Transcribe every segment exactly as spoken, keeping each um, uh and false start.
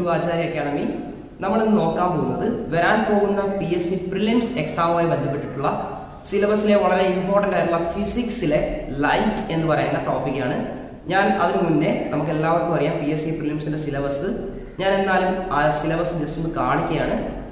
To Acharya academy. നമ്മൾ ഇന്ന് നോക്കാൻ പോകുന്നത് വരാൻ പോകുന്ന പി എസ് സി പ്രിലിംസ് എക്സാമുമായി ബന്ധപ്പെട്ടിട്ടുള്ള സിലബസിലെ വളരെ ഇമ്പോർട്ടൻ്റ് ആയിട്ടുള്ള ഫിസിക്സിലെ ലൈറ്റ് എന്ന് പറയുന്ന ടോപ്പിക്കാണ്. ഞാൻ അതിനു മുന്നേ നമുക്ക് എല്ലാവർക്കും അറിയാം പി എസ് സി പ്രിലിംസിന്റെ സിലബസ്. ഞാൻ എന്നാലും ആ സിലബസ് ജസ്റ്റ് ഒന്ന് കാണിക്കുകയാണ്.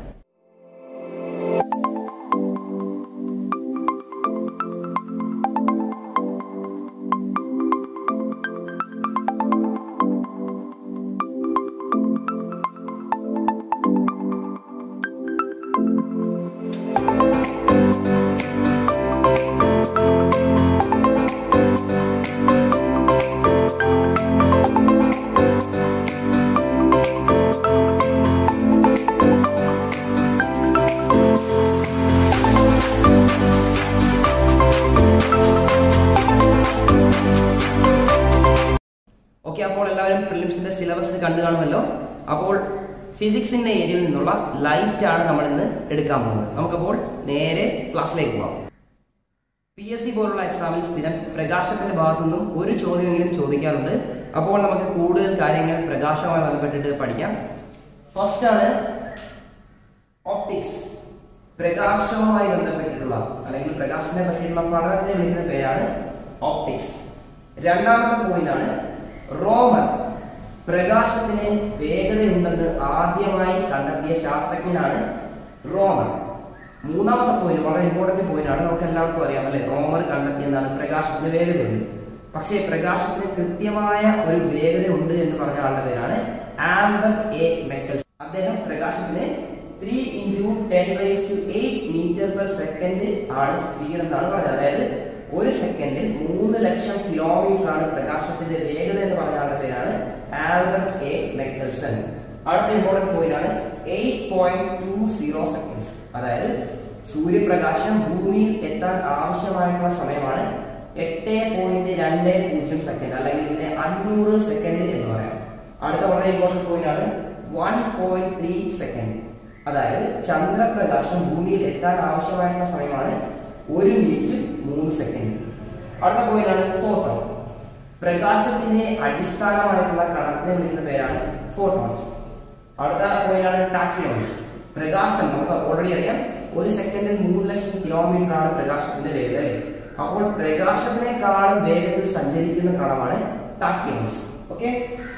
ഓക്കെ, അപ്പോൾ എല്ലാവരും പ്രിലിംസിന്റെ സിലബസ് കണ്ടു കാണുമല്ലോ. അപ്പോൾ ഫിസിക്സിന്റെ ഏരിയയിൽ നിന്നുള്ള ലൈറ്റ് ആണ് നമ്മൾ ഇന്ന് എടുക്കാൻ പോകുന്നത്. നമുക്കപ്പോൾ നേരെ ക്ലാസ്സിലേക്ക് പോകാം. പി എസ് സി പോലുള്ള എക്സാമിൽ സ്ഥിരം പ്രകാശത്തിന്റെ ഭാഗത്തു നിന്നും ഒരു ചോദ്യമെങ്കിലും ചോദിക്കാറുണ്ട്. അപ്പോൾ നമുക്ക് കൂടുതൽ കാര്യങ്ങൾ പ്രകാശവുമായി ബന്ധപ്പെട്ടിട്ട് പഠിക്കാം. ഫസ്റ്റ് ആണ് ഓപ്റ്റിക്സ്. പ്രകാശവുമായി ബന്ധപ്പെട്ടിട്ടുള്ള അല്ലെങ്കിൽ പ്രകാശത്തെ പറ്റിയിട്ടുള്ള പഠനത്തെ വിളിക്കുന്ന പേരാണ് ഓപ്റ്റിക്സ്. രണ്ടാമത്തെ പോയിന്റ് ആണ് റോമർ. പ്രകാശത്തിന് വേഗതയുണ്ടെന്ന് ആദ്യമായി കണ്ടെത്തിയ ശാസ്ത്രജ്ഞനാണ് റോമർ. മൂന്നാമത്തെ പോയിന്റ് വളരെ ഇമ്പോർട്ടന്റ് പോയിന്റ് ആണ്. നമുക്ക് എല്ലാവർക്കും അറിയാം അല്ലെ, റോമർ കണ്ടെത്തിയെന്നാണ് പ്രകാശത്തിന് വേഗതയുണ്ട്. പക്ഷേ പ്രകാശത്തിന് കൃത്യമായ ഒരു വേഗത ഉണ്ട് എന്ന് പറഞ്ഞ ആളുടെ പേരാണ് ആൽബർട്ട് എ മെക്കൽസൺ. അദ്ദേഹം പ്രകാശത്തിന് three into ten raise to eight metre per second ആണ് സ്പീഡ് എന്നാണ് പറഞ്ഞത്. അതായത് ഒരു സെക്കൻഡിൽ മൂന്ന് ലക്ഷം കിലോമീറ്റർ ആണ് പ്രകാശത്തിന്റെ വേഗത എന്ന് പറഞ്ഞ ആളുടെ പേരാണ് ആൽബർട്ട് എ മെക്കൽസൺ. അടുത്ത ഇമ്പോർട്ടന്റ് പോയിന്റ് ആണ് eight point two zero seconds. അതായത് സൂര്യപ്രകാശം ഭൂമിയിൽ എത്താൻ ആവശ്യമായിട്ടുള്ള സമയമാണ് എട്ട് പോയിന്റ് രണ്ട് പൂജ്യം സെക്കൻഡ്, അല്ലെങ്കിൽ ഇതിനെ അഞ്ഞൂറ് സെക്കൻഡ് എന്ന് പറയാം. അടുത്ത വളരെ ഇമ്പോർട്ടന്റ് പോയിന്റ് ആണ് വൺ പോയിന്റ് ത്രീ സെക്കൻഡ്. അതായത് ചന്ദ്രപ്രകാശം ഭൂമിയിൽ എത്താൻ ആവശ്യമായിട്ടുള്ള സമയമാണ് ഒരു മിനിറ്റ് മൂന്ന് സെക്കൻഡ്. അടുത്ത പോയിന്റ് ആണ് ഫോട്ടോൺ. പ്രകാശത്തിന്റെ അടിസ്ഥാനമായിട്ടുള്ള കണത്തിനെ വിളിക്കുന്ന പേരാണ് ഫോട്ടോൺസ്. അടുത്ത പോയിന്റ് ആണ് ടാക്കിയോൺസ്. പ്രകാശം നമുക്ക് ഓൾറെഡി അറിയാം ഒരു സെക്കൻഡിൽ മൂന്ന് ലക്ഷം കിലോമീറ്റർ ആണ് പ്രകാശത്തിന്റെ വേഗത. അപ്പോൾ പ്രകാശത്തിനേക്കാളും വേഗത്തിൽ സഞ്ചരിക്കുന്ന കണമാണ് ടാക്കിയോൺസ്. ഓക്കെ,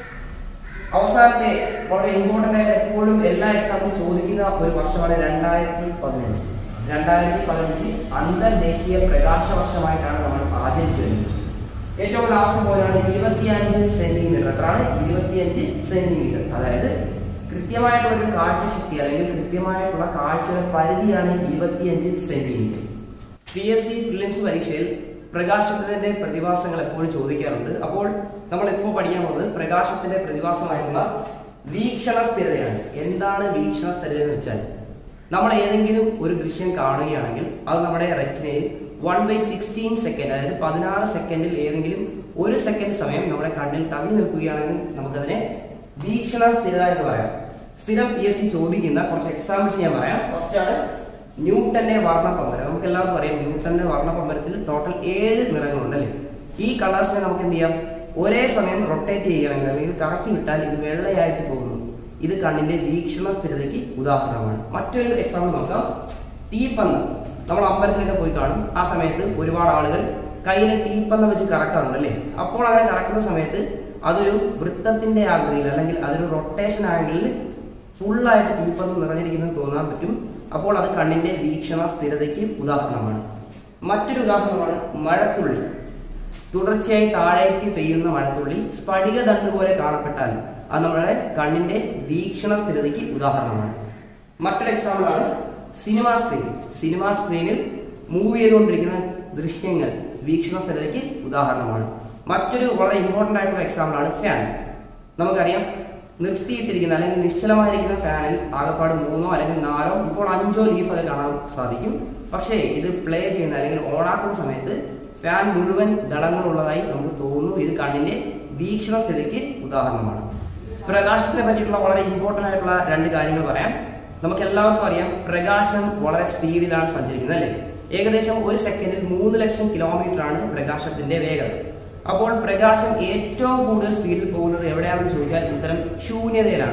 അവസാനത്തെ വളരെ ഇമ്പോർട്ടന്റ് ആയിട്ട് എപ്പോഴും എല്ലാ എക്സാമിനും ചോദിക്കുന്ന ഒരു വർഷമാണ് രണ്ടായിരത്തി പതിനഞ്ച്. രണ്ടായിരത്തി പതിനഞ്ച് അന്തർദേശീയ പ്രകാശ വർഷമായിട്ടാണ് നമ്മൾ ആചരിച്ചു വരുന്നത്. ഏറ്റവും ലാസ്റ്റ് പോലെയാണ് ഇരുപത്തിയഞ്ച് സെന്റിമീറ്റർ. എത്രയാണ്? ഇരുപത്തിയഞ്ച് സെന്റിമീറ്റർ. അതായത് കൃത്യമായിട്ടുള്ള ഒരു കാഴ്ചശക്തി അല്ലെങ്കിൽ കൃത്യമായിട്ടുള്ള കാഴ്ചയുടെ പരിധിയാണ് ഇരുപത്തിയഞ്ച് centimetre. P S C prelims പരീക്ഷയിൽ പ്രകാശത്തിന്റെ പ്രതിഭാസങ്ങൾ എപ്പോഴും ചോദിക്കാറുണ്ട്. അപ്പോൾ നമ്മൾ ഇപ്പോൾ പഠിക്കാൻ പോകുന്നത് പ്രകാശത്തിന്റെ പ്രതിഭാസമായിട്ടുള്ള വീക്ഷണ സ്ഥിരതയാണ്. എന്താണ് വീക്ഷണ സ്ഥിരത എന്ന് വെച്ചാൽ, നമ്മൾ ഏതെങ്കിലും ഒരു ദൃശ്യം കാണുകയാണെങ്കിൽ അത് നമ്മുടെ റെറ്റിനയിൽ വൺ ബൈ സിക്സ്റ്റീൻ സെക്കൻഡ്, അതായത് പതിനാറ് സെക്കൻഡിൽ ഏതെങ്കിലും ഒരു സെക്കൻഡ് സമയം നമ്മുടെ കണ്ണിൽ തങ്ങി നിൽക്കുകയാണെങ്കിൽ നമുക്കതിനെ വീക്ഷണ സ്ഥിരത എന്ന് പറയാം. സ്ഥിരം പി എസ് സി ചോദിക്കുന്ന കുറച്ച് എക്സാമ്പിൾസ് ഞാൻ പറയാം. ഫസ്റ്റ് ആണ് ന്യൂട്ടന്റെ വർണ്ണപ്പമ്പരം. നമുക്ക് എല്ലാവർക്കും അറിയാം ന്യൂട്ടന്റെ വർണ്ണപ്പമ്പരത്തിൽ ടോട്ടൽ ഏഴ് നിറങ്ങളുണ്ട് അല്ലേ. ഈ കളേഴ്സിനെ നമുക്ക് എന്ത് ചെയ്യാം, ഒരേ സമയം റൊട്ടേറ്റ് ചെയ്യണമെങ്കിൽ അല്ലെങ്കിൽ കറക്കി വിട്ടാൽ ഇത് വെള്ളയായിട്ട് പോകുന്നു. ഇത് കണ്ണിന്റെ വീക്ഷണ സ്ഥിരതയ്ക്ക് ഉദാഹരണമാണ്. മറ്റൊരു എക്സാമ്പിൾ നോക്കാം. തീപ്പന്തം. നമ്മൾ അമ്പലത്തിലൊക്കെ പോയി കാണും. ആ സമയത്ത് ഒരുപാട് ആളുകൾ കയ്യിൽ തീപ്പന്തം വെച്ച് കറക്കാറുണ്ട് അല്ലേ. അപ്പോൾ അങ്ങനെ കറക്കുന്ന സമയത്ത് അതൊരു വൃത്തത്തിന്റെ ആകൃതിയിൽ അല്ലെങ്കിൽ അതൊരു റൊട്ടേഷൻ ആംഗിളിൽ ഫുള്ളായിട്ട് തീപ്പന്തം നിറഞ്ഞിരിക്കുന്നത് തോന്നാൻ പറ്റും. അപ്പോൾ അത് കണ്ണിന്റെ വീക്ഷണ സ്ഥിരതയ്ക്ക് ഉദാഹരണമാണ്. മറ്റൊരു ഉദാഹരണമാണ് മഴത്തുള്ളി. തുടർച്ചയായി താഴേക്ക് പെയ്യുന്ന മഴത്തുള്ളി സ്ഫടിക ദണ്ഡ് പോലെ കാണപ്പെട്ടാൽ അത് നമ്മുടെ കണ്ണിന്റെ വീക്ഷണ സ്ഥിരതയ്ക്ക് ഉദാഹരണമാണ്. മറ്റൊരു എക്സാമ്പിൾ ആണ് സിനിമാ സ്ക്രീൻ. സിനിമാ സ്ക്രീനിൽ മൂവ് ചെയ്തുകൊണ്ടിരിക്കുന്ന ദൃശ്യങ്ങൾ വീക്ഷണ സ്ഥിരതയ്ക്ക് ഉദാഹരണമാണ്. മറ്റൊരു വളരെ ഇമ്പോർട്ടന്റ് ആയിട്ടുള്ള എക്സാമ്പിൾ ആണ് ഫാൻ. നമുക്കറിയാം നിർത്തിയിട്ടിരിക്കുന്ന അല്ലെങ്കിൽ നിശ്ചലമായിരിക്കുന്ന ഫാനിൽ ആകെപ്പാട് മൂന്നോ അല്ലെങ്കിൽ നാലോ ഇപ്പോൾ അഞ്ചോ ലീഫ് അത് കാണാൻ സാധിക്കും. പക്ഷേ ഇത് പ്ലേ ചെയ്യുന്ന അല്ലെങ്കിൽ ഓണാക്കുന്ന സമയത്ത് ഫാൻ മുഴുവൻ ദളങ്ങളുള്ളതായി നമുക്ക് തോന്നുന്നു. ഇത് കണ്ണിന്റെ വീക്ഷണ സ്ഥിതിക്ക് ഉദാഹരണമാണ്. പ്രകാശത്തിനെ പറ്റിയിട്ടുള്ള വളരെ ഇമ്പോർട്ടന്റ് ആയിട്ടുള്ള രണ്ട് കാര്യങ്ങൾ പറയാം. നമുക്ക് എല്ലാവർക്കും അറിയാം പ്രകാശം വളരെ സ്പീഡിലാണ് സഞ്ചരിക്കുന്നത് അല്ലേ. ഏകദേശം ഒരു സെക്കൻഡിൽ മൂന്ന് ലക്ഷം കിലോമീറ്റർ ആണ് പ്രകാശത്തിന്റെ വേഗത. അപ്പോൾ പ്രകാശം ഏറ്റവും കൂടുതൽ സ്പീഡിൽ പോകുന്നത് എവിടെയാണെന്ന് ചോദിച്ചാൽ ഉത്തരം ശൂന്യതയിലാണ്.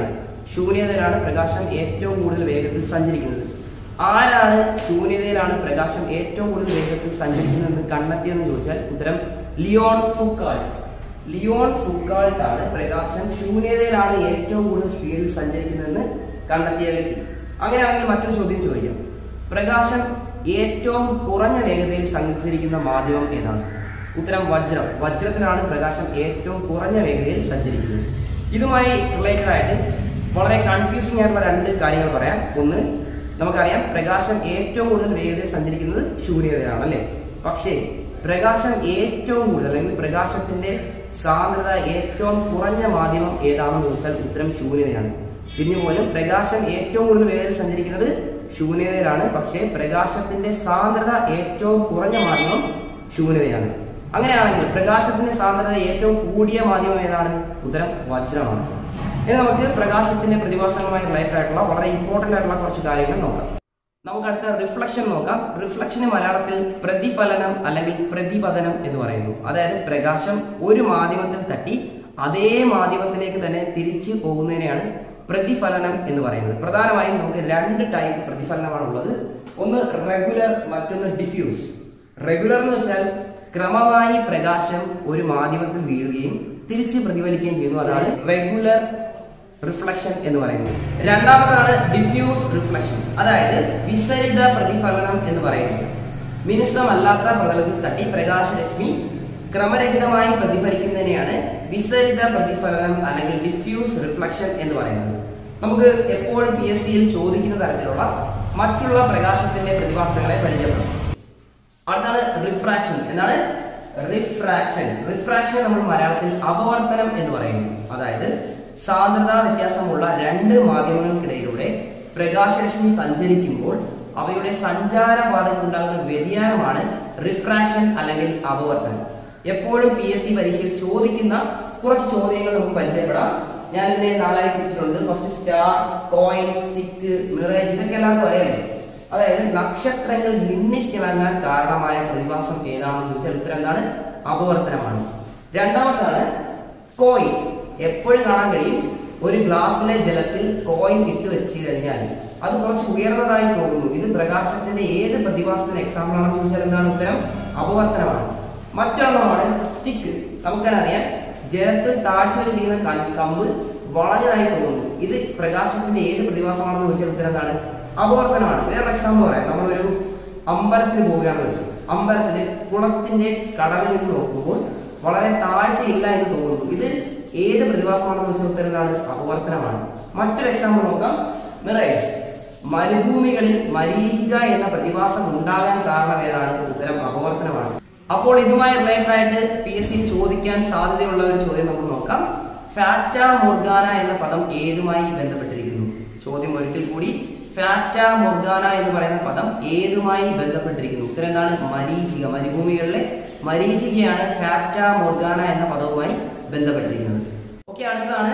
ശൂന്യതയിലാണ് പ്രകാശം ഏറ്റവും കൂടുതൽ വേഗത്തിൽ സഞ്ചരിക്കുന്നത്. ആരാണ് ശൂന്യതയിലാണ് പ്രകാശം ഏറ്റവും കൂടുതൽ വേഗത്തിൽ സഞ്ചരിക്കുന്നതെന്ന് കണ്ടെത്തിയെന്ന് ചോദിച്ചാൽ ഉത്തരം ലിയോൺ ഫുക്കാൾട്ട്. ലിയോൺ ഫുക്കാൾട്ട് ആണ് പ്രകാശം ശൂന്യതയിലാണ് ഏറ്റവും കൂടുതൽ സ്പീഡിൽ സഞ്ചരിക്കുന്നതെന്ന് കണ്ടെത്തിയ വ്യക്തി. അങ്ങനെയാണെങ്കിൽ മറ്റൊരു ചോദ്യം ചോദിക്കാം. പ്രകാശം ഏറ്റവും കുറഞ്ഞ വേഗതയിൽ സഞ്ചരിക്കുന്ന മാധ്യമം ഏതാണ്? ഉത്തരം വജ്രം. വജ്രത്തിലാണ് പ്രകാശം ഏറ്റവും കുറഞ്ഞ വേഗതയിൽ സഞ്ചരിക്കുന്നത്. ഇതുമായി റിലേറ്റഡ് ആയിട്ട് വളരെ കൺഫ്യൂസിംഗ് ആയിട്ടുള്ള രണ്ട് കാര്യങ്ങൾ പറയാം. ഒന്ന്, നമുക്കറിയാം പ്രകാശം ഏറ്റവും കൂടുതൽ വേഗതയിൽ സഞ്ചരിക്കുന്നത് ശൂന്യതയാണ് അല്ലേ? പക്ഷേ പ്രകാശം ഏറ്റവും കൂടുതൽ അല്ലെങ്കിൽ പ്രകാശത്തിന്റെ സാന്ദ്രത ഏറ്റവും കുറഞ്ഞ മാധ്യമം ഏതാണെന്ന് ചോദിച്ചാൽ ഉത്തരം ശൂന്യതയാണ്. ഇതിന് പോലും പ്രകാശം ഏറ്റവും കൂടുതൽ വേഗതയിൽ സഞ്ചരിക്കുന്നത് ശൂന്യതയിലാണ്, പക്ഷേ പ്രകാശത്തിന്റെ സാന്ദ്രത ഏറ്റവും കുറഞ്ഞ മാധ്യമം ശൂന്യതയാണ്. അങ്ങനെയാണെങ്കിൽ പ്രകാശത്തിന്റെ സാന്ദ്രത ഏറ്റവും കൂടിയ മാധ്യമം ഏതാണ്? ഉത്തരം വജ്രമാണ്. ഇനി നമുക്ക് പ്രകാശത്തിന്റെ പ്രതിഭാസങ്ങളുമായി റിലേറ്റഡ് ആയിട്ടുള്ള വളരെ ഇമ്പോർട്ടന്റ് ആയിട്ടുള്ള കുറച്ച് കാര്യങ്ങൾ നോക്കാം. നമുക്ക് അടുത്ത റിഫ്ലക്ഷൻ നോക്കാം. റിഫ്ലക്ഷന് മലയാളത്തിൽ പ്രതിഫലനം അല്ലെങ്കിൽ പ്രതിപതനം എന്ന് പറയുന്നു. അതായത് പ്രകാശം ഒരു മാധ്യമത്തിൽ തട്ടി അതേ മാധ്യമത്തിലേക്ക് തന്നെ തിരിച്ചു പോകുന്നതിനെയാണ് പ്രതിഫലനം എന്ന് പറയുന്നത്. പ്രധാനമായും നമുക്ക് രണ്ട് ടൈപ്പ് പ്രതിഫലനമാണ് ഉള്ളത്. ഒന്ന് റെഗുലർ, മറ്റൊന്ന് ഡിഫ്യൂസ്. റെഗുലർ എന്ന് വെച്ചാൽ ക്രമമായി പ്രകാശം ഒരു മാധ്യമത്തിൽ വീഴുകയും തിരിച്ച് പ്രതിഫലിക്കുകയും ചെയ്യുന്നു. അതാണ് റെഗുലർ റിഫ്ലക്ഷൻ എന്ന് പറയുന്നത്. രണ്ടാമതാണ് ഡിഫ്യൂസ് റിഫ്ലക്ഷൻ, അതായത് വിസരിത പ്രതിഫലനം എന്ന് പറയുന്നത്. മിനുസമല്ലാത്ത പ്രതലത്തിൽ തട്ടി പ്രകാശരശ്മി ക്രമരഹിതമായി പ്രതിഫലിക്കുന്നതിനെയാണ് വിസരിത പ്രതിഫലനം അല്ലെങ്കിൽ ഡിഫ്യൂസ് റിഫ്ലക്ഷൻ എന്ന് പറയുന്നത്. നമുക്ക് എപ്പോഴും പി എസ് സിയിൽ ചോദിക്കുന്ന തരത്തിലുള്ള മറ്റുള്ള പ്രകാശത്തിന്റെ പ്രതിഭാസങ്ങളെ പരിചയപ്പെടാം. അടുത്താണ് റിഫ്രാക്ഷൻ. എന്താണ് റിഫ്രാക്ഷൻ? റിഫ്രാക്ഷൻ നമ്മൾ മലയാളത്തിൽ അപവർത്തനം എന്ന് പറയുന്നു. അതായത് സാന്ദ്രതാ വ്യത്യാസമുള്ള രണ്ട് മാധ്യമങ്ങൾക്കിടയിലൂടെ പ്രകാശരശ്മി സഞ്ചരിക്കുമ്പോൾ അവയുടെ സഞ്ചാരപാതയ്ക്കുണ്ടാകുന്ന വ്യതിയാനമാണ് റിഫ്രാക്ഷൻ അല്ലെങ്കിൽ അപവർത്തനം. എപ്പോഴും പി എസ് സി പരീക്ഷയിൽ ചോദിക്കുന്ന കുറച്ച് ചോദ്യങ്ങൾ നമുക്ക് പരിചയപ്പെടാം. ഞാൻ ഇതിനെ നാലായി തിരിച്ചിട്ടുണ്ട്. First star, coin, stick, mirage, ഇതൊക്കെ എല്ലാവർക്കും അറിയാലേ. അതായത് നക്ഷത്രങ്ങൾ മിന്നിത്തിളങ്ങാൻ കാരണമായ പ്രതിഭാസം ഏതാണെന്ന് ചോദിച്ചാൽ ഉത്തരം എന്താണ്? അപവർത്തനമാണ്. രണ്ടാമതാണ് കോയിൻ. എപ്പോഴും കാണാൻ കഴിയും ഒരു ഗ്ലാസ്സിലെ ജലത്തിൽ കോയിൻ ഇട്ട് വെച്ച് കഴിഞ്ഞാൽ അത് കുറച്ച് ഉയർന്നതായി തോന്നുന്നു. ഇത് പ്രകാശത്തിന്റെ ഏത് പ്രതിഭാസത്തിന് എക്സാമ്പിൾ ആണെന്ന് ചോദിച്ചാൽ എന്താണ് ഉത്തരം? അപവർത്തനമാണ്. മറ്റൊരെണ്ണമാണ് സ്റ്റിക്ക്. നമുക്കറിയാം ജലത്തിൽ താഴ്ത്തി വെച്ചിരിക്കുന്ന കമ്പ് വളഞ്ഞതായി തോന്നുന്നു. ഇത് പ്രകാശത്തിന്റെ ഏത് പ്രതിഭാസമാണെന്ന് ചോദിച്ചാൽ ഉത്തരം എന്താണ്? അപവർത്തനമാണ്. വേറെ എക്സാമ്പിൾ പറയാം. നമ്മളൊരു അമ്പലത്തിന് പോവുകയാണെന്ന് വെച്ചു. അമ്പലത്തില് കുളത്തിന്റെ കടവിൽ നിന്ന് നോക്കുമ്പോൾ വളരെ താഴ്ചയില്ല എന്ന് തോന്നുന്നു. ഇത് ഏത് പ്രതിഭാസമാണെന്ന് വെച്ചാൽ ഉത്തരം എന്താണ്? അപവർത്തനമാണ്. മറ്റൊരു എക്സാമ്പിൾ നോക്കാം. മിറേജ്. മരുഭൂമികളിൽ മരീചിക എന്ന പ്രതിഭാസം ഉണ്ടാകാൻ കാരണം ഏതാണ്? ഉത്തരം അപവർത്തനമാണ്. അപ്പോൾ ഇതുമായി റിലേറ്റഡ് ആയിട്ട് പി എസ് സി ചോദിക്കാൻ സാധ്യതയുള്ള ഒരു ചോദ്യം നമുക്ക് നോക്കാം. ഫാറ്റ മോർഗാന എന്ന പദം ഏതുമായി ബന്ധപ്പെട്ടിരിക്കുന്നു? ചോദ്യം ഒരിക്കൽ കൂടി. ഫാറ്റ മോർഗാന എന്ന് പറയുന്ന പദം ഏതുമായി ബന്ധപ്പെട്ടിരിക്കുന്നു? ഉത്തരം എന്താണ്? മരീചിക. മരുഭൂമികളിലെ മരീചികയാണ് ഫാറ്റ മോർഗാന എന്ന പദവുമായി ബന്ധപ്പെട്ടിരിക്കുന്നത്. ഓക്കെ, അടുത്തതാണ്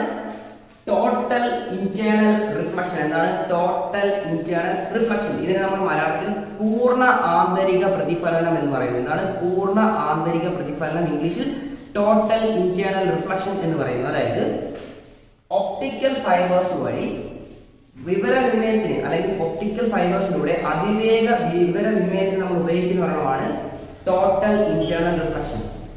ടോട്ടൽ ഇന്റേണൽ റിഫ്ലക്ഷൻ. എന്താണ് ടോട്ടൽ ഇന്റേണൽ റിഫ്ലക്ഷൻ? ഇതിനെ നമ്മൾ മലയാളത്തിൽ പൂർണ്ണ ആന്തരിക പ്രതിഫലനം എന്ന് പറയുന്നത്. എന്താണ് പൂർണ്ണ ആന്തരിക പ്രതിഫലനം? ഇംഗ്ലീഷിൽ ടോട്ടൽ ഇന്റേണൽ റിഫ്ലക്ഷൻ എന്ന് പറയുന്നത്. അതായത് ഒപ്റ്റിക്കൽ ഫൈബേഴ്സ് വഴി വിവരവിനിമയത്തിന് അല്ലെങ്കിൽ ഒപ്റ്റിക്കൽ ഫൈബേഴ്സിലൂടെ അതിവേഗ വിവരവിനിമയത്തിന് നമ്മൾ ഉപയോഗിക്കുന്ന ഒരെണ്ണമാണ് total internal reflection.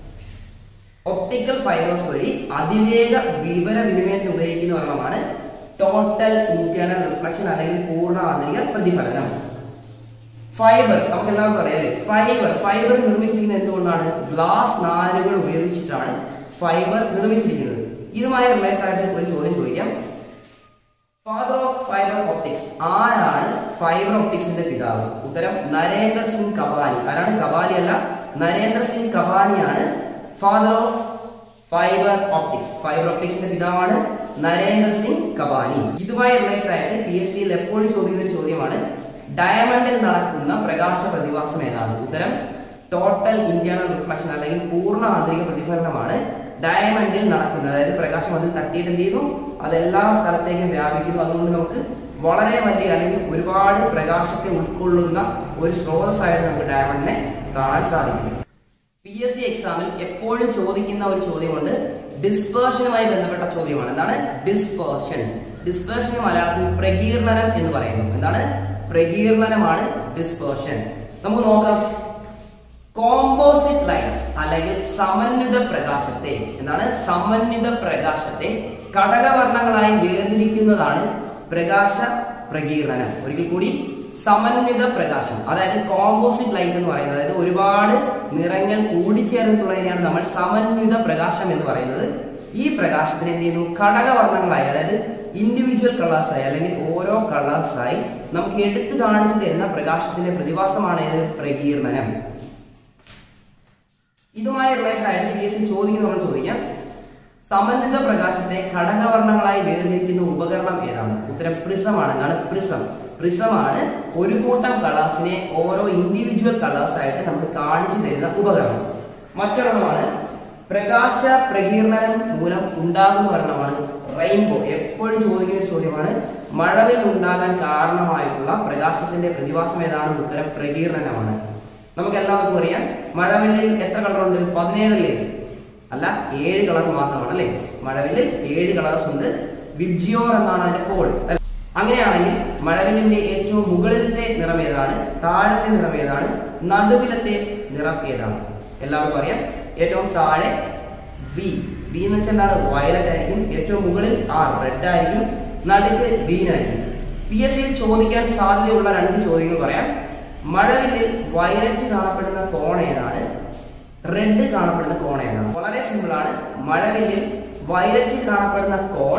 Optical fibres വഴി അതിവേഗ വിവരവിനിമയത്തിന് ഉപയോഗിക്കുന്ന ഒരെണ്ണമാണ് ടോട്ടൽ ഇന്റേണൽ റിഫ്ലക്ഷൻ അല്ലെങ്കിൽ പൂർണ്ണ ആന്തരിക പ്രതിഫലനം. ഫൈബർ നമുക്ക് എല്ലാവർക്കും അറിയാലേ. ഫൈബർ ഫൈബർ നിർമ്മിച്ചിരിക്കുന്നത് എന്തുകൊണ്ടാണ്? ഗ്ലാസ് നാരുകൾ ഉപയോഗിച്ചിട്ടാണ് ഫൈബർ നിർമ്മിച്ചിരിക്കുന്നത്. ഇതുമായി റിലേറ്റഡ് ആയിട്ട് ഒരു ചോദ്യം ചോദിക്കാം. Father of fibre optics. ആരാണ് ഫൈബർ ഒപ്റ്റിക്സിന്റെ പിതാവ്? ഉത്തരം നരേന്ദ്ര സിംഗ് കപാലി. ആരാണ്? കപാലി അല്ല, നരേന്ദ്ര സിംഗ് കപാലിയാണ് father of fibre optics. Fibre ഒപ്റ്റിക്സിന്റെ പിതാവാണ് നരേന്ദ്ര സിംഗ് കപാലി. ഇതുമായി റിലേറ്റഡ് ആയിട്ട് പി എസ് സിയിൽ എപ്പോഴും ചോദിക്കുന്ന ചോദ്യമാണ് ഡയമണ്ടിൽ നടക്കുന്ന പ്രകാശ പ്രതിഭാസം ഏതാണ്? ഉത്തരം ടോട്ടൽ ഇന്റേണൽ റിഫ്ലക്ഷൻ അല്ലെങ്കിൽ പൂർണ്ണ ആന്തരിക പ്രതിഫലനമാണ് ഡയമണ്ടിൽ നടക്കുന്നത്. അതായത് പ്രകാശം അതിൽ തട്ടിയിട്ട് എന്ത് ചെയ്യുന്നു? അതെല്ലാ സ്ഥലത്തേക്കും വ്യാപിക്കുന്നു. അതുകൊണ്ട് നമുക്ക് വളരെ വലിയ അല്ലെങ്കിൽ ഒരുപാട് പ്രകാശത്തെ ഉൾക്കൊള്ളുന്ന ഒരു സ്രോതസ്സായിട്ട് നമുക്ക് ഡയമണ്ടിനെ കാണാൻ സാധിക്കും. പി എസ് സി എക്സാമിൽ എപ്പോഴും ചോദിക്കുന്ന ഒരു ചോദ്യമുണ്ട്, ഡിസ്പേർഷനുമായി ബന്ധപ്പെട്ട ചോദ്യമാണ്. എന്താണ് ഡിസ്പേർഷൻ? ഡിസ്പേർഷൻ മലയാളത്തിൽ പ്രകീർണനം എന്ന് പറയുന്നു. എന്താണ്? പ്രകീർണനമാണ് ഡിസ്പേർഷൻ. നമുക്ക് നോക്കാം. കോമ്പോസിറ്റ് ലൈറ്റ്സ് അല്ലെങ്കിൽ സമന്വിത പ്രകാശത്തെ എന്താണ് സമന്വിത പ്രകാശത്തെ ഘടകവർണ്ണങ്ങളായി വേർതിരിക്കുന്നതാണ് പ്രകാശ പ്രകീർണനം. ഒരിക്കൽ കൂടി, സമന്വിത പ്രകാശം അതായത് കോമ്പോസിറ്റ് ലൈറ്റ് എന്ന് പറയുന്നത്, അതായത് ഒരുപാട് നിറങ്ങൾ കൂടിച്ചേർന്നിട്ടുള്ളതിനെയാണ് നമ്മൾ സമന്വിത പ്രകാശം എന്ന് പറയുന്നത്. ഈ പ്രകാശത്തിന് എന്ത് ചെയ്യുന്നു? ഘടകവർണ്ണങ്ങളായി, അതായത് ഇൻഡിവിജ്വൽ കളേഴ്സായി അല്ലെങ്കിൽ ഓരോ കളേഴ്സായി നമുക്ക് എടുത്തു കാണിച്ചു തരുന്ന പ്രകാശത്തിന്റെ പ്രതിഭാസമാണ് ഇത് പ്രകീർണനം. ഇതുമായി റിലേറ്റഡ് ആയിട്ട് പി എസ് സി ചോദിക്കുന്ന ചോദിക്കാം, സമന്വിത പ്രകാശത്തെ ഘടകവർണ്ണങ്ങളായി വേർതിരിക്കുന്ന ഉപകരണം ഏതാണ്? ഉത്തരം പ്രിസം ആണ്. എന്താണ്? പ്രിസം. പ്രിസമാണ് ഒരു കൂട്ടം കളേഴ്സിനെ ഓരോ ഇൻഡിവിജ്വൽ കളേഴ്സ് ആയിട്ട് നമുക്ക് കാണിച്ചു തരുന്ന ഉപകരണം. മറ്റൊരെണ്ണമാണ് പ്രകാശ പ്രകീർണനം മൂലം ഉണ്ടാകുന്ന ഒരെണ്ണമാണ് റെയിൻബോ. എപ്പോഴും ചോദിക്കുന്ന ചോദ്യമാണ്. മഴവിൽ ഉണ്ടാകാൻ കാരണമായിട്ടുള്ള പ്രകാശത്തിന്റെ പ്രതിഭാസം ഏതാണ്? ഉത്തരം പ്രകീർണനമാണ്. നമുക്ക് എല്ലാവർക്കും അറിയാം, മഴവില്ലിൽ എത്ര കളറുണ്ട്? പതിനേഴല്ലേ? അല്ല, ഏഴ് കളർ മാത്രമാണ് അല്ലെ? മഴവില്ലിൽ ഏഴ് കളേഴ്സ് ഉണ്ട്. വിബ്ജിയോർ എന്നാണ് അതിന്റെ കോഡ്. അങ്ങനെയാണെങ്കിൽ മഴവില്ലിന്റെ ഏറ്റവും മുകളിലത്തെ നിറം ഏതാണ്? താഴത്തെ നിറം ഏതാണ്? നടുവിലത്തെ നിറം ഏതാണ്? എല്ലാവർക്കും അറിയാം. ഏറ്റവും താഴെ വി വി എന്ന് വെച്ചാൽ എന്താണ്? വയലറ്റ് ആയിരിക്കും. ഏറ്റവും മുകളിൽ ആർ റെഡ് ആയിരിക്കും. നടുക്ക് ഗ്രീൻ ആയിരിക്കും. പി എസ് സിയിൽ ചോദിക്കാൻ സാധ്യതയുള്ള രണ്ട് ചോദ്യങ്ങൾ പറയാം. മഴവില്ലിൽ വയലറ്റ് കാണപ്പെടുന്ന കോൺ ഏതാണ്? റെഡ് കാണപ്പെടുന്ന കോൺ ഏതാണ്? വളരെ സിമ്പിൾ ആണ്. മഴവില്ലിൽ വയലറ്റ് കാണപ്പെടുന്ന കോൺ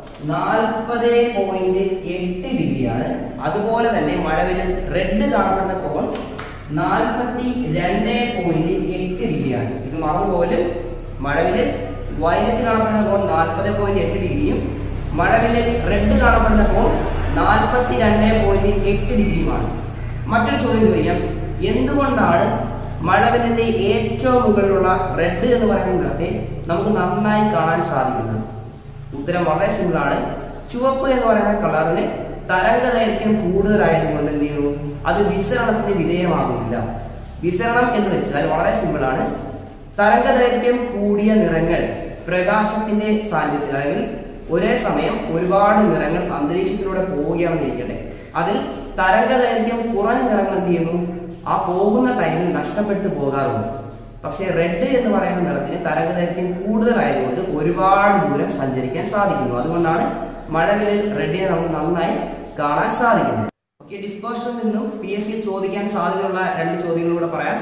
നാൽപ്പത് പോയിന്റ് എട്ട് ഡിഗ്രിയാണ്. അതുപോലെ തന്നെ മഴവില്ലിൽ റെഡ് കാണപ്പെടുന്ന കോൺ നാൽപ്പത്തി രണ്ട് പോയിന്റ് എട്ട് ഡിഗ്രിയാണ്. ഇത് മറന്നുപോലും. മഴവില്ലിൽ വയലറ്റ് കാണപ്പെടുന്ന കോൺ നാൽപ്പത് പോയിന്റ് എട്ട് ഡിഗ്രിയും മഴവില്ലിൽ റെഡ് കാണപ്പെടുന്ന കോൺ നാൽപ്പത്തി രണ്ട് പോയിന്റ് എട്ട് ഡിഗ്രിയുമാണ്. മറ്റൊരു ചോദ്യം ചോദിക്കാം, എന്തുകൊണ്ടാണ് മഴവില്ലിന്റെ ഏറ്റവും മുകളിലുള്ള റെഡ് എന്ന് പറയുന്ന നിറത്തെ നമുക്ക് നന്നായി കാണാൻ സാധിക്കുന്നത്? ഉത്തരം വളരെ സിമ്പിൾ ആണ്. ചുവപ്പ് എന്ന് പറയുന്ന കളറിന് തരംഗദൈർഘ്യം കൂടുതലായതുകൊണ്ട് എന്ത് ചെയ്യുന്നു? അത് വിസരണത്തിന് വിധേയമാകുന്നില്ല. വിസരണം എന്ന് വെച്ചാൽ വളരെ സിമ്പിൾ ആണ്. തരംഗദൈർഘ്യം കൂടിയ നിറങ്ങൾ പ്രകാശത്തിന്റെ സാന്നിധ്യത്തിൽ, അല്ലെങ്കിൽ ഒരേ സമയം ഒരുപാട് നിറങ്ങൾ അന്തരീക്ഷത്തിലൂടെ പോവുകയാണെന്ന് ഇരിക്കട്ടെ, അതിൽ തരംഗദൈർഘ്യം കുറഞ്ഞ നിറങ്ങൾ എന്ത് ചെയ്യുന്നു? ആ പോകുന്ന ടൈമിൽ നഷ്ടപ്പെട്ടു പോകാറുണ്ട്. പക്ഷേ റെഡ് എന്ന് പറയുന്ന നിറത്തിന് തരംഗദൈർഘ്യം കൂടുതലായതുകൊണ്ട് ഒരുപാട് ദൂരം സഞ്ചരിക്കാൻ സാധിക്കുന്നു. അതുകൊണ്ടാണ് മഴവില്ലിൽ റെഡിനെ നമുക്ക് നന്നായി കാണാൻ സാധിക്കുന്നത്. ഓക്കെ, ഡിസ്പേർഷനിൽ നിന്നും പി എസ് സി ചോദിക്കാൻ സാധ്യതയുള്ള രണ്ട് ചോദ്യങ്ങളൂടെ പറയാം.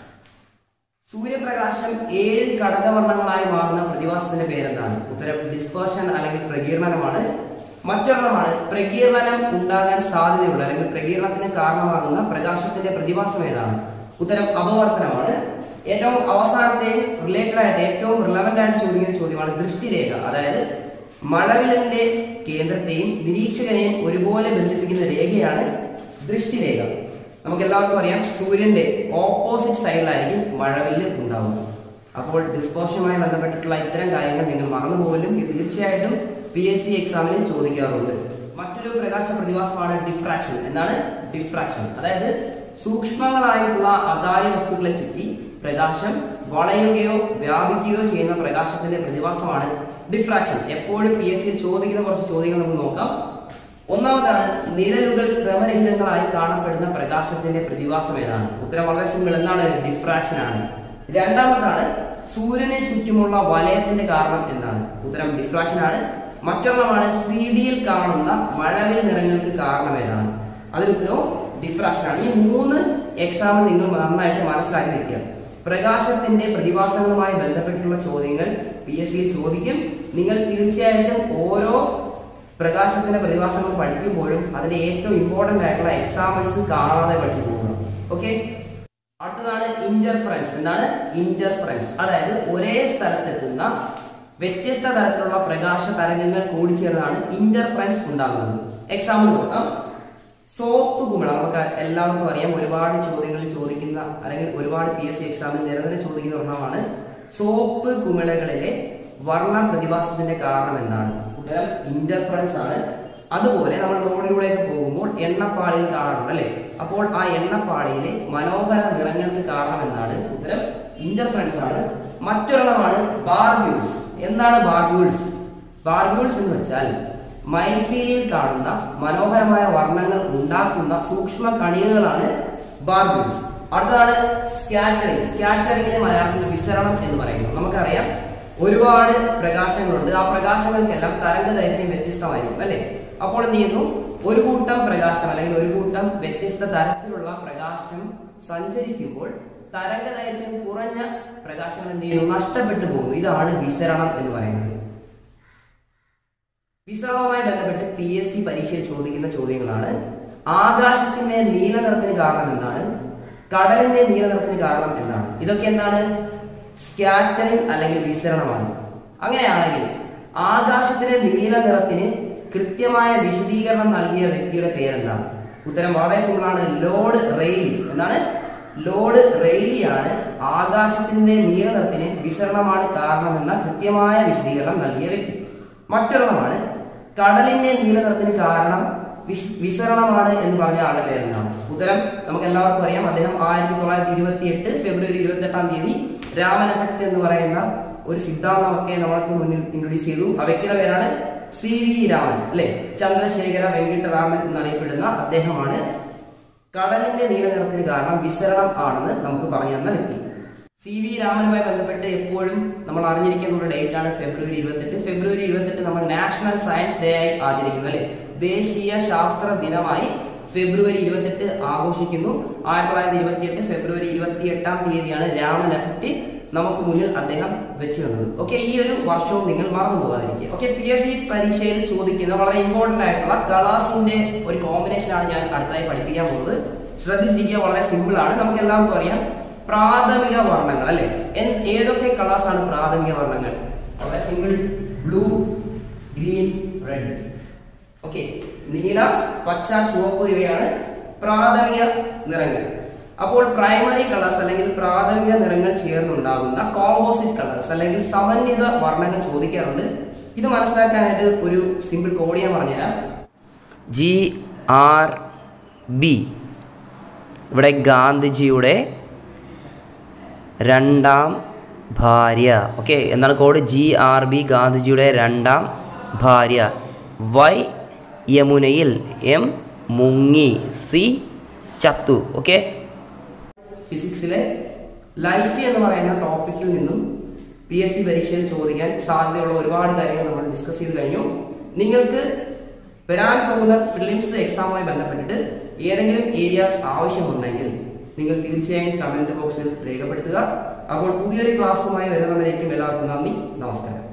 സൂര്യപ്രകാശം ഏഴ് ഘടകവർണ്ണങ്ങളായി മാറുന്ന പ്രതിഭാസത്തിന്റെ പേരെന്താണ്? ഉത്തരം ഡിസ്പേർഷൻ അല്ലെങ്കിൽ പ്രകീർണനമാണ്. മറ്റൊരെണ്ണമാണ് പ്രകീർണനം ഉണ്ടാകാൻ സാധ്യതയുള്ള അല്ലെങ്കിൽ പ്രകീർണത്തിന് കാരണമാകുന്ന പ്രകാശത്തിന്റെ പ്രതിഭാസം ഏതാണ്? ഉത്തരം അപവർത്തനമാണ്. ഏറ്റവും അവസാനത്തെയും റിലേറ്റഡ് ആയിട്ട് ഏറ്റവും റിലവന്റ് ആയിട്ട് ചോദിക്കുന്ന ചോദ്യമാണ് ദൃഷ്ടിരേഖ. അതായത് മഴവില്ലിന്റെ കേന്ദ്രത്തെയും നിരീക്ഷകനെയും ഒരുപോലെ ബന്ധിപ്പിക്കുന്ന രേഖയാണ് ദൃഷ്ടിരേഖ. നമുക്ക് എല്ലാവർക്കും അറിയാം, സൂര്യന്റെ ഓപ്പോസിറ്റ് സൈഡിലായിരിക്കും മഴവില്ല് ഉണ്ടാവുന്നത്. അപ്പോൾ ഡിസ്പേർഷനുമായി ബന്ധപ്പെട്ടിട്ടുള്ള ഇത്തരം കാര്യങ്ങൾ നിങ്ങൾ മറന്നുപോലും തീർച്ചയായിട്ടും പി എസ് സി എക്സാമിന് ചോദിക്കാറുണ്ട്. മറ്റൊരു പ്രകാശ പ്രതിഭാസമാണ് ഡിഫ്രാക്ഷൻ. എന്താണ് ഡിഫ്രാക്ഷൻ? അതായത് സൂക്ഷ്മങ്ങളായിട്ടുള്ള അതാര്യ വസ്തുക്കളെ ചുറ്റി പ്രകാശം വളയുകയോ വ്യാപിക്കുകയോ ചെയ്യുന്ന പ്രകാശത്തിന്റെ പ്രതിഭാസമാണ് ഡിഫ്രാക്ഷൻ. എപ്പോഴും പി എസ് സിയിൽ ചോദിക്കുന്ന കുറച്ച് ചോദ്യങ്ങൾ നമുക്ക് നോക്കാം. ഒന്നാമതാണ് നിഴലുകൾ ക്രമരഹിതങ്ങളായി കാണപ്പെടുന്ന പ്രകാശത്തിന്റെ പ്രതിഭാസം ഏതാണ്? ഉത്തരം വളരെ സിമ്പിൾ. എന്താണ്? ഡിഫ്രാക്ഷൻ ആണ്. രണ്ടാമതാണ് സൂര്യനെ ചുറ്റുമുള്ള വലയത്തിന്റെ കാരണം എന്താണ്? ഉത്തരം ഡിഫ്രാക്ഷൻ ആണ്. മറ്റൊരെണ്ണമാണ് സി ഡിയിൽ കാണുന്ന മഴവിൽ നിറങ്ങൾക്ക് കാരണം ഏതാണ്? അതിന് ഉത്തരവും ഡിഫ്രാക്ഷൻ ആണ്. ഈ മൂന്ന് എക്സാം നിങ്ങൾ നന്നായിട്ട് മനസ്സിലാക്കി വെക്കുക. പ്രകാശത്തിന്റെ പ്രതിഭാസങ്ങളുമായി ബന്ധപ്പെട്ടുള്ള ചോദ്യങ്ങൾ പി എസ് സിയിൽ ചോദിക്കും. നിങ്ങൾ തീർച്ചയായിട്ടും ഓരോ പ്രകാശത്തിന്റെ പ്രതിഭാസങ്ങൾ പഠിക്കുമ്പോഴും അതിന്റെ ഏറ്റവും ഇമ്പോർട്ടന്റ് ആയിട്ടുള്ള എക്സാമ്പിൾസ് കാണാതെ പഠിച്ചു പോകുന്നു. ഓക്കെ, അടുത്തതാണ് ഇന്റർഫറൻസ്. എന്താണ് ഇന്റർഫറൻസ്? അതായത് ഒരേ സ്ഥലത്തെത്തുന്ന വ്യത്യസ്ത തരത്തിലുള്ള പ്രകാശ തരംഗങ്ങൾ കൂടിച്ചേർന്നാണ് ഇന്റർഫറൻസ് ഉണ്ടാകുന്നത്. എക്സാമ്പിൾ നോക്കാം. സോപ്പ് കുമിള. നമുക്ക് എല്ലാവർക്കും അറിയാം, ഒരുപാട് ചോദ്യങ്ങളിൽ ചോദിക്കുന്ന അല്ലെങ്കിൽ ഒരുപാട് പി എസ് സി എക്സാമിൽ നിരന്തരം ചോദിക്കുന്ന ഒരെണ്ണമാണ് സോപ്പ് കുമിളകളിലെ വർണ്ണ പ്രതിഭാസത്തിന്റെ കാരണം എന്താണ്? ഉത്തരം ഇന്റർഫറൻസ് ആണ്. അതുപോലെ നമ്മൾ റോഡിലൂടെയൊക്കെ പോകുമ്പോൾ എണ്ണപ്പാളിയിൽ കാണാറുണ്ട് അല്ലെ? അപ്പോൾ ആ എണ്ണപ്പാളിയിലെ മനോഹര നിറങ്ങൾക്ക് കാരണം എന്താണ്? ഉത്തരം ഇന്റർഫറൻസ് ആണ്. മറ്റൊരെണ്ണമാണ് ബാർബ്യൂൾസ്. എന്താണ് ബാർബ്യൂൾസ്? ബാർബ്യൂൾസ് എന്ന് വെച്ചാൽ മയിൽപീലിയിൽ കാണുന്ന മനോഹരമായ വർണ്ണങ്ങൾ ഉണ്ടാക്കുന്ന സൂക്ഷ്മ കണികകളാണ് ബാർബിൾസ്. അടുത്തതാണ് സ്കാറ്ററിംഗ്. സ്കാറ്ററിംഗിനെ മലയാളത്തിൽ വിസരണം എന്ന് പറയുന്നു. നമുക്കറിയാം ഒരുപാട് പ്രകാശങ്ങളുണ്ട്. ആ പ്രകാശങ്ങൾക്കെല്ലാം തരംഗ ദൈർഘ്യം വ്യത്യസ്തമായിരിക്കും അല്ലെ. അപ്പോൾ എന്ത് ചെയ്യുന്നു, ഒരു കൂട്ടം പ്രകാശം അല്ലെങ്കിൽ ഒരു കൂട്ടം വ്യത്യസ്ത തരത്തിലുള്ള പ്രകാശം സഞ്ചരിക്കുമ്പോൾ തരംഗ ദൈർഘ്യം കുറഞ്ഞ പ്രകാശങ്ങൾ എന്ത് ചെയ്യുന്നു, നഷ്ടപ്പെട്ടു പോകുന്നു. ഇതാണ് വിസരണം എന്ന് പറയുന്നത്. വിസരണവുമായി ബന്ധപ്പെട്ട് പി എസ് സി പരീക്ഷയിൽ ചോദിക്കുന്ന ചോദ്യങ്ങളാണ്: ആകാശത്തിന്റെ നീല നിറത്തിന് കാരണം എന്താണ്? കടലിന്റെ നീല നിറത്തിന് കാരണം എന്താണ്? ഇതൊക്കെ എന്താണ്? സ്കാറ്ററിംഗ് അല്ലെങ്കിൽ വിസരണമാണ്. അങ്ങനെയാണെങ്കിൽ ആകാശത്തിന്റെ നീല നിറത്തിന് കൃത്യമായ വിശദീകരണം നൽകിയ വ്യക്തിയുടെ പേരെന്താണ്? ഉത്തരം വളരെ സിമ്പിൾ ആണ്. Lord Rayleigh. എന്താണ്? ലോർഡ് റെയ്ലിയാണ് ആകാശത്തിന്റെ നീല നിറത്തിന് വിസരണമാണ് കാരണമെന്ന കൃത്യമായ വിശദീകരണം നൽകിയ വ്യക്തി. മറ്റൊരെണ്ണമാണ് കടലിന്റെ നീല നിറത്തിന് കാരണം വിസരണമാണ് എന്ന് പറഞ്ഞ ആളുടെ പേരെന്താണ്? ഉത്തരം നമുക്ക് എല്ലാവർക്കും അറിയാം. അദ്ദേഹം ആയിരത്തി തൊള്ളായിരത്തി ഇരുപത്തി എട്ട് ഫെബ്രുവരി ഇരുപത്തി എട്ടാം തീയതി രാമൻ എഫക്ട് എന്ന് പറയുന്ന ഒരു സിദ്ധാന്തമൊക്കെ നമ്മൾക്ക് മുന്നിൽ ഇൻട്രൊഡ്യൂസ് ചെയ്തു. ആ വ്യക്തിയുടെ പേരാണ് സി വി രാമൻ അല്ലെ. ചന്ദ്രശേഖര വെങ്കിട്ടരാമൻ എന്നറിയപ്പെടുന്ന അദ്ദേഹമാണ് കടലിന്റെ നീല നിറത്തിന് കാരണം വിസരണം ആണെന്ന് നമുക്ക് പറഞ്ഞു തന്ന വ്യക്തി. സി വി രാമനുമായി ബന്ധപ്പെട്ട് എപ്പോഴും നമ്മൾ അറിഞ്ഞിരിക്കുന്ന ഒരു ഡേറ്റ് ആണ് ഫെബ്രുവരി ഇരുപത്തെട്ട്. ഫെബ്രുവരി ഇരുപത്തെട്ട് നമ്മൾ നാഷണൽ സയൻസ് ഡേ ആയി ആചരിക്കുന്നു അല്ലെ. ദേശീയ ശാസ്ത്ര ദിനമായി ഫെബ്രുവരി ഇരുപത്തെട്ട് ആഘോഷിക്കുന്നു. ആയിരത്തി തൊള്ളായിരത്തി ഇരുപത്തി എട്ട് ഫെബ്രുവരി ഇരുപത്തി എട്ടാം തീയതിയാണ് രാമൻ എഫക്ട് നമുക്ക് മുന്നിൽ അദ്ദേഹം വെച്ചു തന്നത്. ഓക്കെ, ഈ ഒരു വർഷവും നിങ്ങൾ മറന്നു പോകാതിരിക്കുക. ഓക്കെ, പി എസ് സി പരീക്ഷയിൽ ചോദിക്കുന്ന വളരെ ഇമ്പോർട്ടന്റ് ആയിട്ടുള്ള കളേഴ്സിന്റെ ഒരു കോമ്പിനേഷൻ ആണ് ഞാൻ അടുത്തായി പഠിപ്പിക്കാൻ പോകുന്നത്. ശ്രദ്ധിച്ചിരിക്കുക, വളരെ സിമ്പിൾ ആണ്. നമുക്ക് എല്ലാവർക്കും അറിയാം പ്രാഥമിക വർണ്ണങ്ങൾ അല്ലെ. ഏതൊക്കെ കളേഴ്സ് ആണ് പ്രാഥമിക വർണ്ണങ്ങൾ? വളരെ simple. Blue, green, red. Okay, നീല, പച്ച, ചുവപ്പ് ഇവയാണ് പ്രാഥമിക നിറങ്ങൾ. അപ്പോൾ പ്രൈമറി കളേഴ്സ് അല്ലെങ്കിൽ പ്രാഥമിക നിറങ്ങൾ ചേർന്നുണ്ടാകുന്ന കോമ്പോസിറ്റ് കളേഴ്സ് അല്ലെങ്കിൽ സമന്വിത വർണ്ണങ്ങൾ ചോദിക്കാറുണ്ട്. ഇത് മനസ്സിലാക്കാനായിട്ട് ഒരു സിമ്പിൾ കോഡ് ഞാൻ പറഞ്ഞുതരാം. ജി ആർ ബി, ഇവിടെ ഗാന്ധിജിയുടെ രണ്ടാം ഭാര്യ. ഓക്കെ, എന്താണ് കോഡ്? ജി ആർ ബി, ഗാന്ധിജിയുടെ രണ്ടാം ഭാര്യ. വൈ, യമുനയിൽ. എം, മുങ്ങി. സി, ചത്തു. ഓക്കെ, ഫിസിക്സിലെ ലൈറ്റ് എന്ന് പറയുന്ന ടോപ്പിക്കിൽ നിന്നും പി എസ് സി പരീക്ഷയിൽ ചോദിക്കാൻ സാധ്യതയുള്ള ഒരുപാട് കാര്യങ്ങൾ നമ്മൾ ഡിസ്കസ് ചെയ്ത് കഴിഞ്ഞു. നിങ്ങൾക്ക് വരാൻ പോകുന്ന പ്രിലിംസ് എക്സാമുമായി ബന്ധപ്പെട്ടിട്ട് ഏതെങ്കിലും ഏരിയാസ് ആവശ്യമുണ്ടെങ്കിൽ നിങ്ങൾ തീർച്ചയായും കമന്റ് ബോക്സിൽ രേഖപ്പെടുത്തുക. അപ്പോൾ പുതിയൊരു ക്ലാസ്സുമായി വരുന്നവരേക്കും എല്ലാവർക്കും നന്ദി, നമസ്കാരം.